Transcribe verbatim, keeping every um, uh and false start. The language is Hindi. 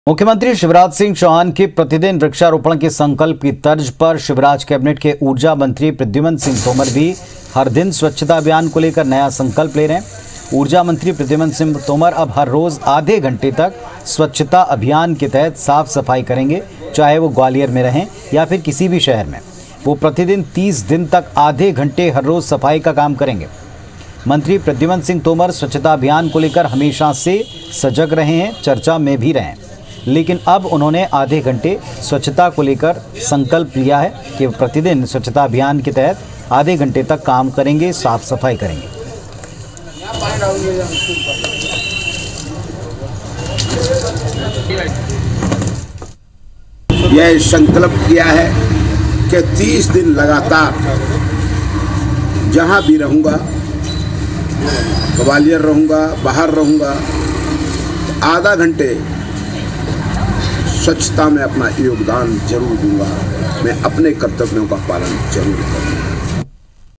मुख्यमंत्री शिवराज सिंह चौहान के प्रतिदिन वृक्षारोपण के संकल्प की तर्ज पर शिवराज कैबिनेट के ऊर्जा मंत्री प्रद्युमन सिंह तोमर भी हर दिन स्वच्छता अभियान को लेकर नया संकल्प ले रहे हैं। ऊर्जा मंत्री प्रद्युमन सिंह तोमर अब हर रोज आधे घंटे तक स्वच्छता अभियान के तहत साफ सफाई करेंगे, चाहे वो ग्वालियर में रहें या फिर किसी भी शहर में। वो प्रतिदिन तीस दिन तक आधे घंटे हर रोज सफाई का काम करेंगे। मंत्री प्रद्युमन सिंह तोमर स्वच्छता अभियान को लेकर हमेशा से सजग रहे हैं, चर्चा में भी रहे, लेकिन अब उन्होंने आधे घंटे स्वच्छता को लेकर संकल्प लिया है कि वो प्रतिदिन स्वच्छता अभियान के तहत आधे घंटे तक काम करेंगे, साफ सफाई करेंगे। यह संकल्प किया है कि तीस दिन लगातार जहां भी रहूंगा, ग्वालियर रहूंगा, बाहर रहूंगा, आधा घंटे स्वच्छता में अपना योगदान जरूर दूंगा। मैं अपने कर्तव्यों का पालन जरूर करूंगा।